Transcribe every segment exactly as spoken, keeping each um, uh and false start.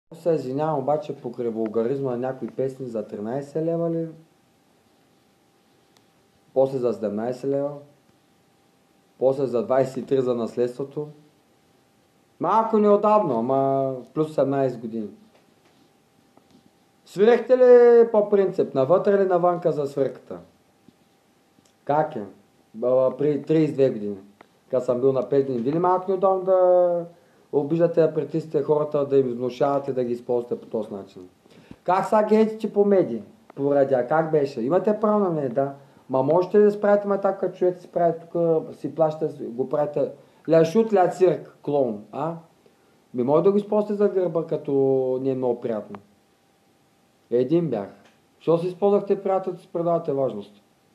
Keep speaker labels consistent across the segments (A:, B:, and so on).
A: Се извинявам обаче покрай вулгаризма на някои песни за тринайсет лева ли? После за седемнайсет лева? После за двайсет и три за наследството? Малко неудобно, ама плюс седемнайсет години. Свирихте ли по принцип? Навътре ли навънка за свирката? Как е? При трийсет и две години. Когато съм бил на пет години. Ви ли малко неудобно да обиждате, да притискате хората, да им внушавате, да ги използвате по този начин? Как са гейтите по медии? По радиа? Как беше? Имате право на мнение, да. Ма можете ли да справите ма така, като човек си прави тук, си плаща, го правите ля шут, ля цирк, клоун, а? Ми може да го използвате за гърба, като не е много приятно. Един бях. Защо си използвахте приятелите, си предавате важност?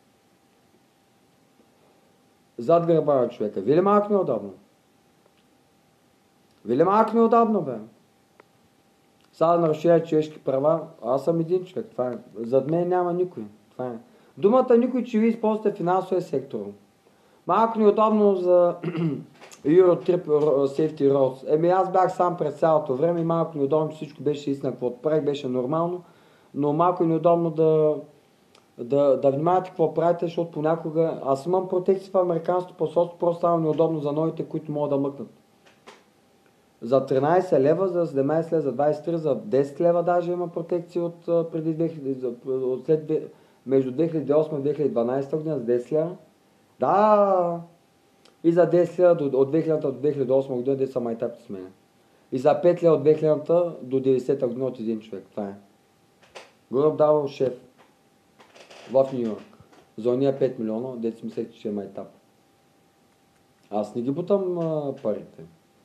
A: Зад гърба на човека. Ви ли малко неудобно? Ви ли малко неудобно, бе? Сега да нарушая човешки права, аз съм един човек, това е. Зад мен няма никой, това е. Думата никой, че ви използвате финансовия сектор. Малко неудобно за Eurotrip Safety Rules. Еми аз бях сам през цялото време и малко неудобно, че всичко беше истина, каквото правих, беше нормално, но малко е неудобно да, да, да внимавате какво правите, защото понякога аз имам протекции в американското посолство, просто става неудобно за новите, които могат да мъкнат. За тринайсет лева, за седемнайсет лева, за двайсет и три, за десет лева даже има протекции от преди две хиляди, от след, между две хиляди и осма и две хиляди и дванайсета година за десет лева. Да, и за десет лева от две хилядната до две хиляди и осма година, де са майтапите с мене. И за пет лева от две хилядната до деветдесета година от един човек. Това е. Горъб давал шеф в Нью Йорк. За ония пет милиона, дето си мислех, че е майтап. Аз не ги бутам а, парите.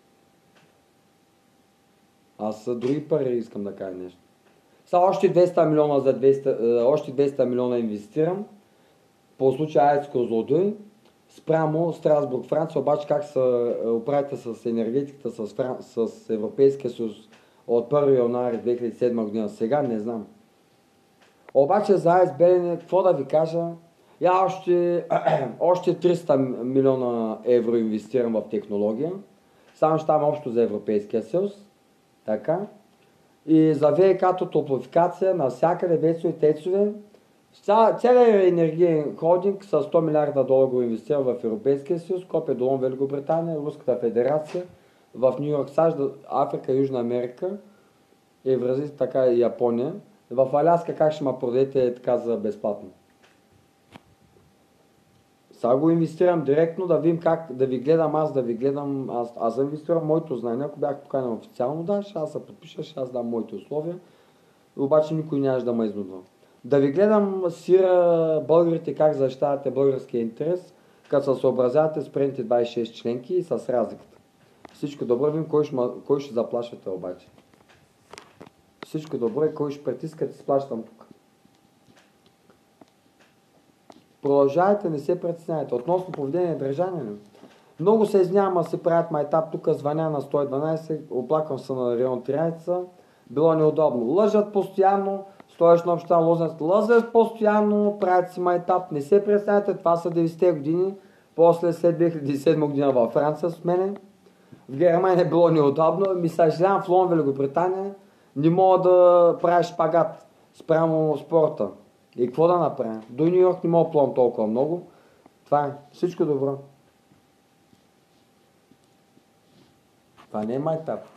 A: Аз за други пари искам да кажа нещо. Сега още двеста милиона за двеста, още двеста милиона инвестирам. По случая АЕЦ Козлодуй, спрямо Страсбург, Франция, обаче как се оправите с енергетиката, с, Фран... с Европейския съюз от първи януари две хиляди и седма година сега, не знам. Обаче за АЕЦ Белене, какво да ви кажа, я още, още триста милиона евро инвестирам в технология, само ще там общо за Европейския съюз, така, и за ВИК-то топлофикация, навсякъде ВЕЦове, ТЕЦове. Целият енергиен холдинг с сто милиарда долара го инвестира в Европейския съюз, Копия Долон, Великобритания, Руската федерация, в Нью Йорк, САЩ, Африка, Южна Америка, Евразия, така и Япония. В Аляска как ще ме продадете така за безплатно? Сега го инвестирам директно, да видим как, да ви гледам аз, да ви гледам, аз, аз инвестирам моето знание, ако бях поканен официално, да, ще аз се подпиша, ще аз дам моите условия, обаче никой нямаше да ме изнудва. Да ви гледам сира българите как защитавате българския интерес, като се съобразявате с предните двайсет и шест членки и с разликата. Всичко добро, видим кой ще, кой ще заплашвате обаче. Всичко добро и кой ще притискате, сплащам тук. Продължавайте, не се притесняйте. Относно поведение и държание. Много се изнявам, се правят майтап, тук звъня на сто и дванайсет, оплаквам се на район тринайсет, било неудобно. Лъжат постоянно, стоеш на община Лозенец, лъжат постоянно, правят си майтап, не се притесняйте, това са деветдесетте години, после след две хиляди и седма година във Франция с мене. В Германия е било неудобно, ми съжалявам в Лондон, Великобритания, не мога да правиш шпагат спрямо спорта. И какво да направя? До Нью Йорк не мога да плувам толкова много. Това е. Всичко добро. Това не е майтап.